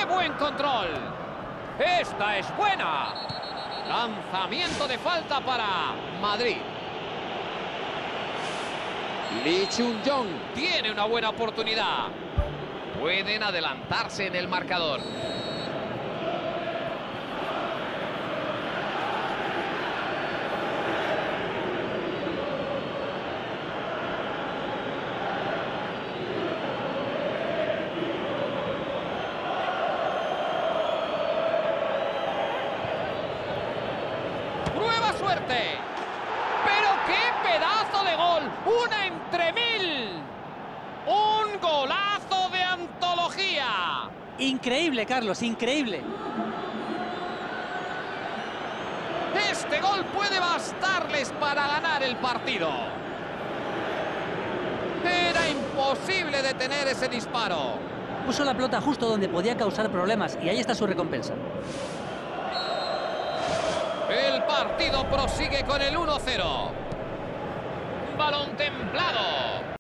buen control! ¡Esta es buena! Lanzamiento de falta para Madrid. Lee Chun-yong tiene una buena oportunidad. Pueden adelantarse en el marcador. ¡Prueba suerte! ¡Pero qué pedazo de gol! ¡Una entre mil! ¡Un golazo de antología! Increíble, Carlos, increíble. Este gol puede bastarles para ganar el partido. Era imposible detener ese disparo. Puso la pelota justo donde podía causar problemas y ahí está su recompensa. El partido prosigue con el 1-0. Balón templado.